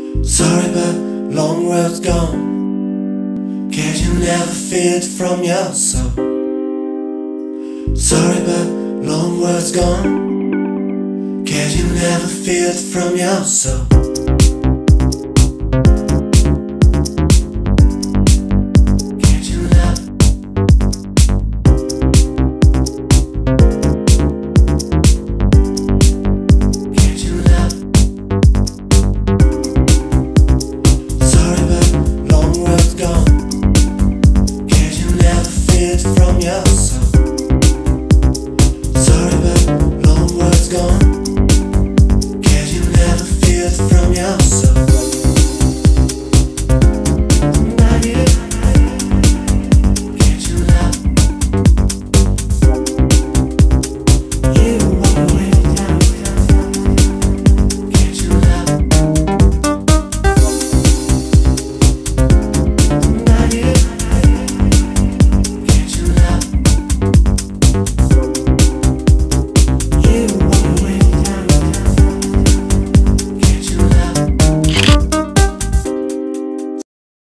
Sorry but long words gone, 'cause you never feel it from your soul. Sorry but long words gone, 'cause you never feel it from your soul. From your soul. Sorry but long words gone, 'cause you never feel it from your soul.